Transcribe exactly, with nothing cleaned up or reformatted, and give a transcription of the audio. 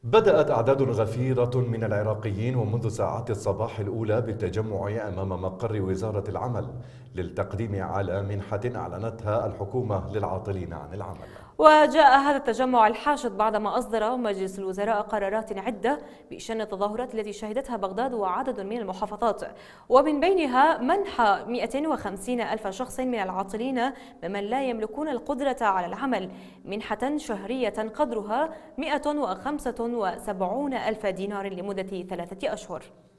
بدأت أعداد غفيرة من العراقيين ومنذ ساعات الصباح الأولى بالتجمع أمام مقر وزارة العمل للتقديم على منحة أعلنتها الحكومة للعاطلين عن العمل. وجاء هذا التجمع الحاشد بعدما أصدر مجلس الوزراء قرارات عدة بشأن التظاهرات التي شهدتها بغداد وعدد من المحافظات، ومن بينها منح مئة وخمسين ألف شخص من العاطلين ممن لا يملكون القدرة على العمل منحة شهرية قدرها مئة وخمسة وسبعين ألف دينار لمدة ثلاثة أشهر.